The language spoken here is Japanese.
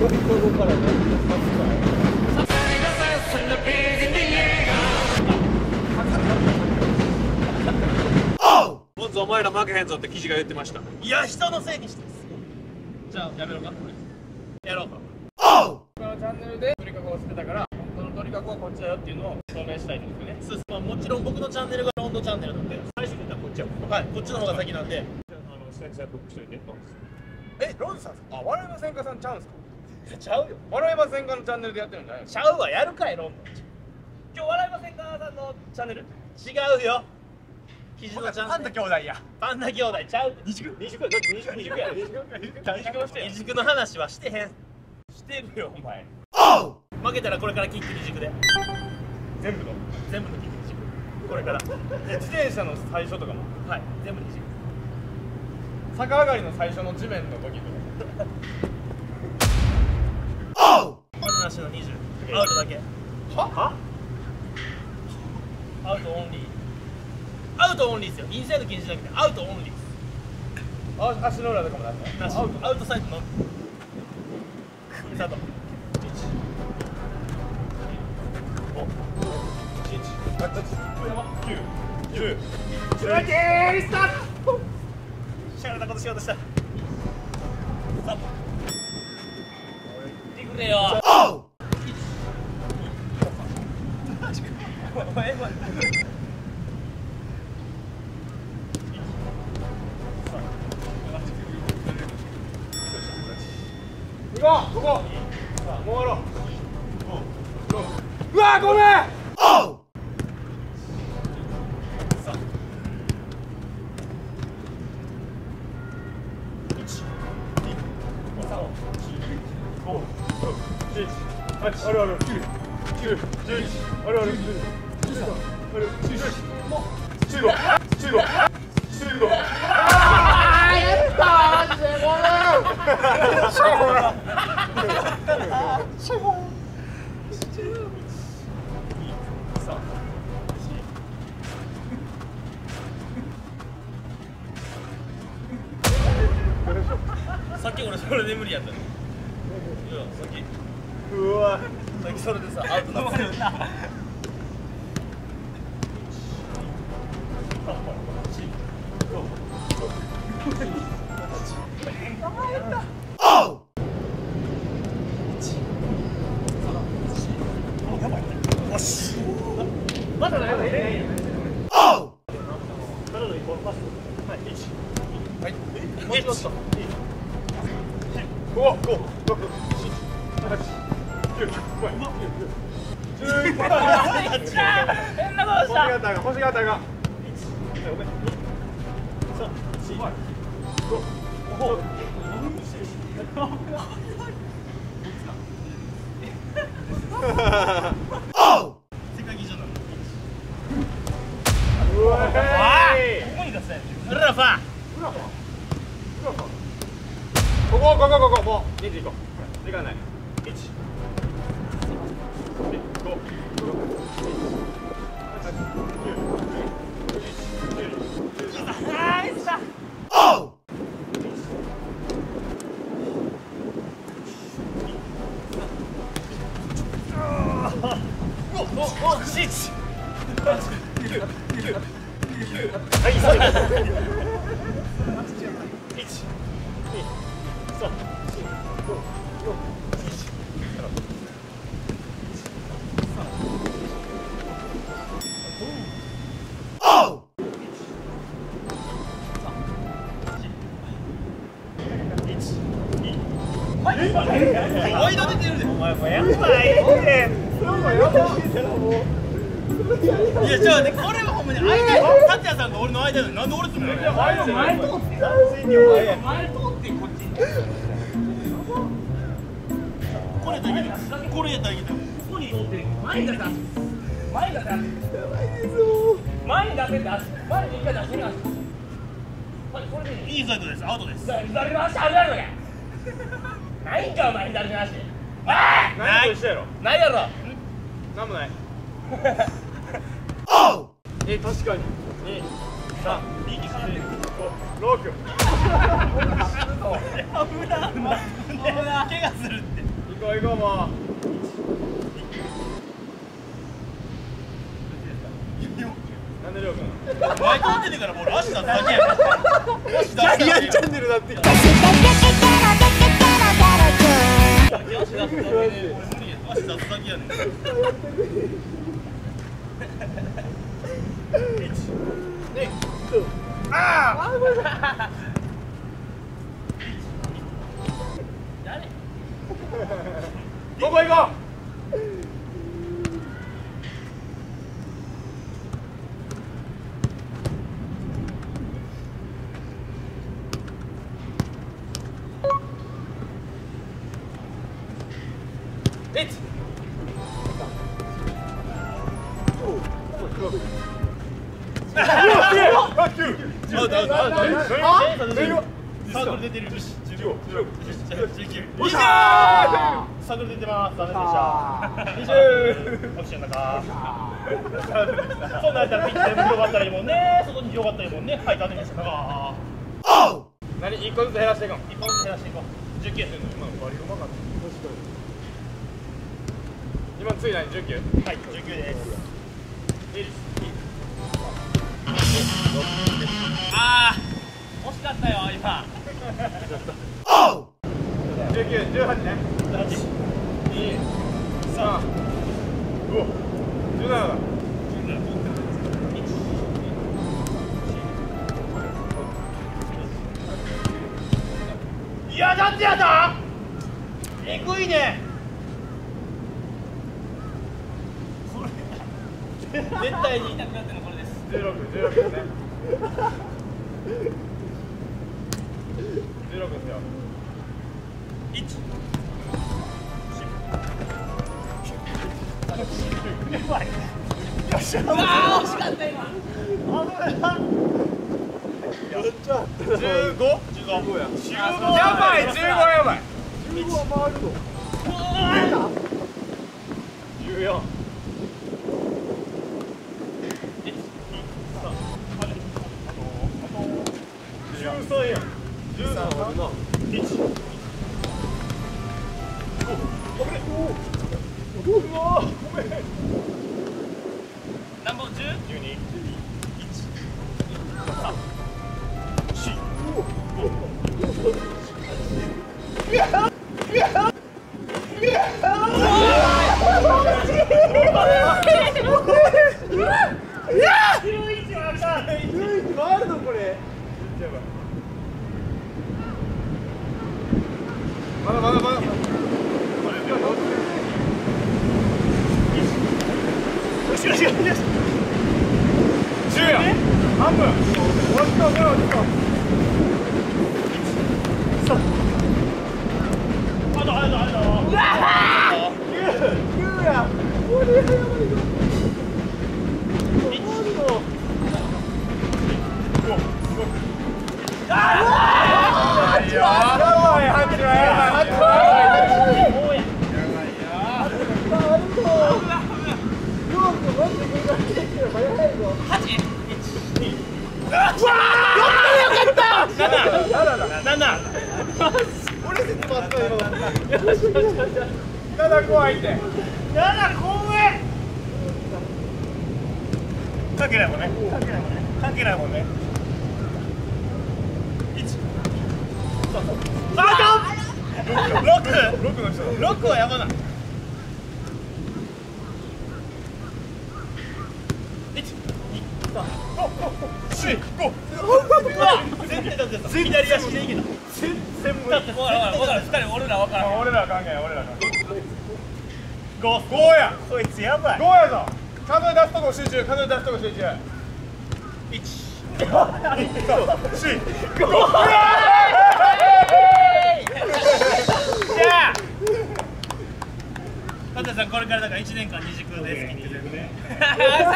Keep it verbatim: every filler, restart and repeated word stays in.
からね。 ボンズお前ら負けへんぞって記事が言ってました。 いや、人のせいにしてです。じゃあやめろか、これ。やろうか。このチャンネルで鳥かごを捨てたから、本当の鳥かごはこっちだよっていうのを証明したいんですよね。そうです。まあもちろん僕のチャンネルがロンドチャンネルなんで、最初に言ったらこっちやもん。はい、こっちの方が先なんで。 あの先生ブックしといて。 え、ロンさん、あ、笑いませんかさんちゃうんすか？ちゃうよ。笑いませんかのチャンネルでやってるんじゃないの？ちゃうわ、やるかい、ロンドン。今日笑いませんかさんのチャンネル？違うよ。記事のチャンネル。パンダ兄弟や。パンダ兄弟ちゃう。二軸？二軸？どっち？二軸？二軸や。二軸？二軸をして。二軸の話はしてへん。してるよ、お前。負けたらこれからキック二軸で。全部の？全部のキック二軸。これから。自転車の最初とかも。はい、全部二軸。逆上がりの最初の地面の時とか。なしのにじゅう。アウトだけ。は？は？アウトオンリー。アウトオンリーですよ。インサイド禁止じゃなくてアウトオンリーです。あ、足の裏とかもなしね。なし。アウト、アウトサイドの。スタート。いち。ご。いち。はち。きゅう。じゅう。じゅういち。スタート。しゃれたことしようとした。さん。いってくれよ。行こう、ここ。さあ、もう終わろう。うわー、ごめん。さあ。いち、に、さん、ご、ろく、なな、はち、あるある、きゅう、じゅう、じゅういち、あるある、じゅうさん、ある、じゅうよん、じゅうご、じゅうご、じゅうご。あー、やったー、マジでごめん。しょうもな。しょうもな。さっき俺それで無理やったの。いや、さっき。うわ。さっきそれでさ、アウトだったよな。よし。まだないないない。お。ただの一本パス。はい。一。はい。もう一つ。五、五、六、七、八、九、十。十一。変なことした。星形が、星形が。一。ごめん。二。三、四。五。五。世界基準なの。うわー。ここに出せ。ウラファ。ウラファ。ウラファ。ここここここもう人数いこう。時間ない。一。五。六。八。九。十。十一。ああ、ミスった。お。五、五、七、八、九、十、はい、そう。一、二、三、四、五、六、七、八、お。一、二、はい。ワイド出てるで。お前もやばいね。いや、じゃあね、これはほんまに間に達也さんと俺の間でなんで俺すんの？前通って前通ってこっちにこれやったらいけた。これやったらいけた。ここに通って前に出せ前に出せ前に出せ前に出一回出してみます。これでいい。インサイドです。アウトです。左回しあるやろや。ないんかお前左回し。ああ、ないと一緒やろ。ないやろ。なんもない。え、確かに。に、さん、よん、ご、ろく。危ない。怪我するって。 こう行こうもう。なんでりょうくん。前通ってねえからもう足出すだけやね。足出すだけ。ジャイアンチャンネルだって。足出すだけで俺無理や。足出すだけやねん。一、二、ああ。どこ行こう。一。サークル出てる。じゅうご、じゅうろく、じゅうなな、じゅうきゅう、にじゅう。サークル出てます。ダメでした。にじゅう。拍手の中。そんなんやったらピッチで広がったらいいもんね。外に広がったらいいもんね。はい、ダメでした。何一個ずつ減らしていこう。一個ずつ減らしていこう。じゅうきゅう。今割りうまかった。今つい何じゅうきゅう？はい、じゅうきゅうです。ああ、惜しかったよ今。じゅうきゅう、じゅうはちね。じゅうはち、に、さん、ご、じゅうななだ。いや、なんでやだ。えぐいね。絶対に痛くなってるのこれです。じゅうろく、じゅうろくですね。じゅうろくですよ。いち、やばい。よっしゃ。うわー、惜しかった今。やっちゃった。じゅうご、じゅうごや。じゅうごやばい、じゅうごやばい。じゅうごは回るの。じゅうよん。じゅうさんや。じゅうさんあるな。いち。ごめん。うわー、ごめん。何本？じゅう？じゅうに。いち。さん。し。ご。いや。いや。いや。じゅういち回るな。じゅういち回るのこれ。まだまだまだ。よしよしよしよし。じゅうや。半分。終わった終わった終わった。さあ。あとあとあと。うわあ。九九や。これやばいぞ。一。五。ああ。やばい。やばい。八はやばい。八はやばい。なな怖いって。なな怖い。関係ないもんね。関係ないもんね。関係ないもんね。いち。あと。六。六の人。六はやばない。一。二。三。五。四。五。うわ。全然だってさ。左足でいけた。全然無理。だってほらほらほら二人俺ら分からん。俺ら関係ない俺ら関係ない。五。五や。こいつやばい。五やぞ。数え出すとこ集中。数え出すとこ集中。一。二。三。四。五。じゃあ。タタさんこれからだから一年間二軸です。